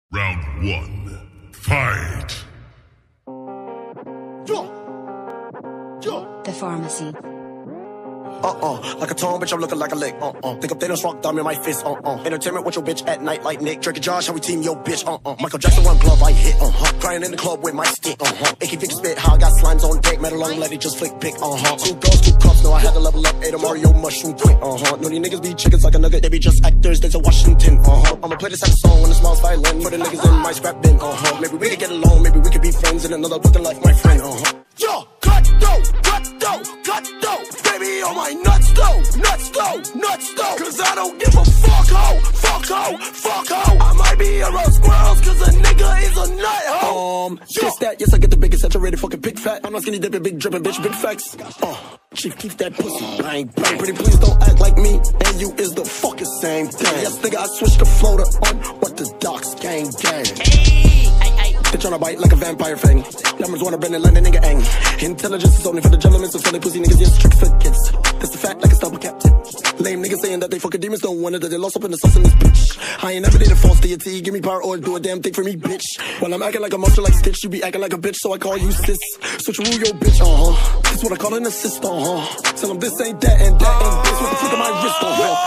Round one, fight! The pharmacy. Like a tone, bitch, I'm looking like a lick. Think I'm Thanos, rock thumb in my fist. Entertainment with your bitch at night like Nick. Drake and Josh, how we team your bitch. Michael Jackson, one glove, I hit. Crying in the club with my stick. Icky Vicky spit, how I got slimes on deck. Metal long, let it just flick pick. 2 girls, 2 cups, no, I had to level up. Ate a Mario mushroom quick. No, these niggas be chickens like a nugget. They be just actors, Denzel Washington. I'ma play this type of song when the smile's violin. For the niggas in my scrap bin. Maybe we could get along, maybe we could be friends in another looking like my friend. Yo, Cutthroat, baby, on my nuts though, cause I don't give a fuck ho, I might be around squirrels cause a nigga is a nut ho. Kiss that, yes I get the biggest saturated fucking big fat. I'm not skinny dipping, big dripping, bitch, big facts. Chief, keep that pussy, bang, bang. Pretty please don't act like me, and you is the fucking same thing. Yes nigga, I switched the floater on what the docs gang. They tryna bite like a vampire fang. Numbers wanna bend and land a nigga ang. Intelligence is only for the gentlemen, so silly pussy niggas, yes, tricks for kids. That's the fact like a stubble captain. Lame niggas saying that they fucking demons, don't wonder that they lost up in the sauce in this bitch. I ain't never did a false deity, give me power or do a damn thing for me, bitch. When I'm acting like a monster like Stitch, you be acting like a bitch, so I call you sis. Switch rule your bitch, That's what I call an assist, Tell them this ain't that and that ain't this, with the flick of my wrist,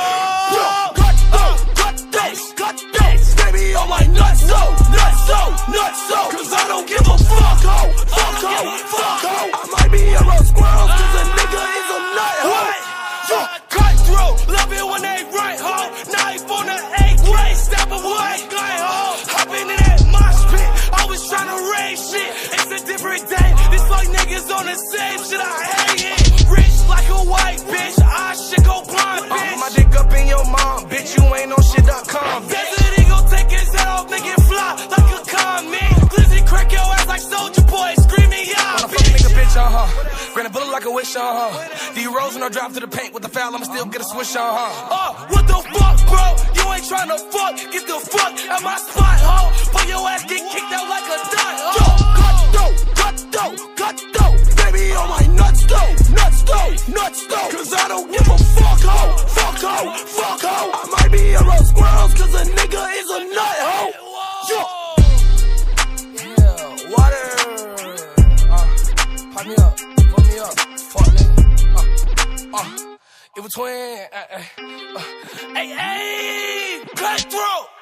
baby, on my nuts, cause I don't give a fuck ho. I might be around squirrels cause a nigga is a nut ho. Cutthroat, love it when they right ho. Knife on the AK, step away, guy ho. Hopping in that mosh pit, always trying to raise shit. It's a different day, this like niggas on the same shit, I hate it. Rich like a white bitch, I shit go blind, bitch. My dick up in your mom, bitch, you ain't on shit.com, bitch. Take his head off, make it fly like a comet. Glizzy crack your ass like Soldier Boy, screaming yeah, bitch. Nigga, bitch, Grant a bullet like a wish, D-Rose when I drop to the paint with the foul, I'ma still get a swish, what the fuck, bro? You ain't tryna fuck, get the fuck at my spot, ho. But your ass get kicked out like a dot, ho. Cutthroat, baby, on my nuts though, cause I don't give a fuck ho, I might be around squirrels cause a nigga is a nut ho. Yeah, water. Pipe me up, put me up, fuck nigga. In between, hey, Cutthroat.